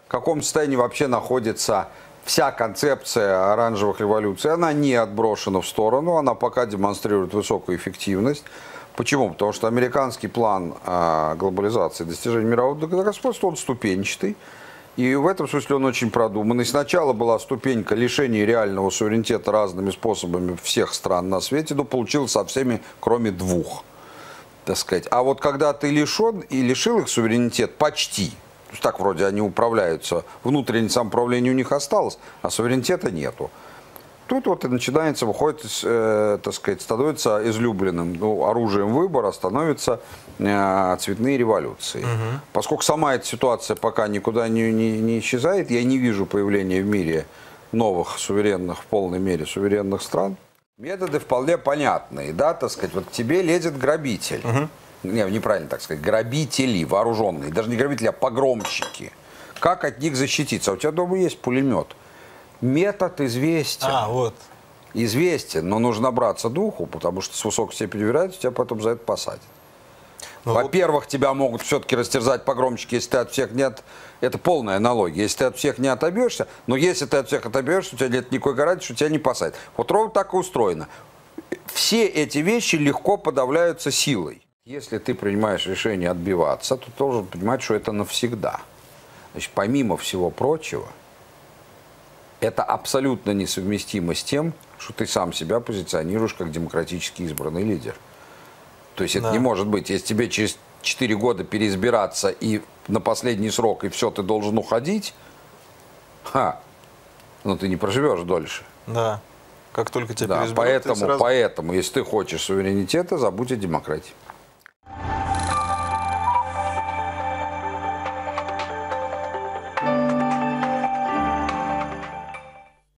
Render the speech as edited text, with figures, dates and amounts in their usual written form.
в каком состоянии вообще находится вся концепция оранжевых революций. Она не отброшена в сторону, она пока демонстрирует высокую эффективность. Почему? Потому что американский план глобализации, достижения мирового господства, он ступенчатый. И в этом смысле он очень продуманный. Сначала была ступенька лишения реального суверенитета разными способами всех стран на свете, но получилось со всеми, кроме двух, так сказать. А вот когда ты лишен и лишил их суверенитет почти, то есть так вроде они управляются, внутреннее самоуправление у них осталось, а суверенитета нету. Тут вот и начинается, выходит, так сказать, становится излюбленным оружием выбора, становятся цветные революции. Поскольку сама эта ситуация пока никуда не исчезает, я не вижу появления в мире новых суверенных, в полной мере суверенных стран. Методы вполне понятные, да, так сказать, вот к тебе лезет грабитель. Неправильно так сказать, грабители вооруженные, даже не грабители, а погромщики. Как от них защититься? А у тебя дома есть пулемет. Метод известен. Вот. Известен, но нужно набраться духу, потому что с высокой степенью вероятности тебя потом за это посадят. Во-первых, тебя могут все-таки растерзать погромщики, если ты от всех нет. Это полная аналогия. Если ты от всех не отобьешься, но если ты от всех отобьешься, у тебя нет никакой гарантии, что тебя не посадят. Вот ровно так и устроено. Все эти вещи легко подавляются силой. Если ты принимаешь решение отбиваться, то ты должен понимать, что это навсегда. Значит, помимо всего прочего, это абсолютно несовместимо с тем, что ты сам себя позиционируешь как демократически избранный лидер. То есть это не может быть. Если тебе через 4 года переизбираться и на последний срок, и все, ты должен уходить, но ты не проживешь дольше. Да, как только тебя переизберут, поэтому, если ты хочешь суверенитета, забудь о демократии.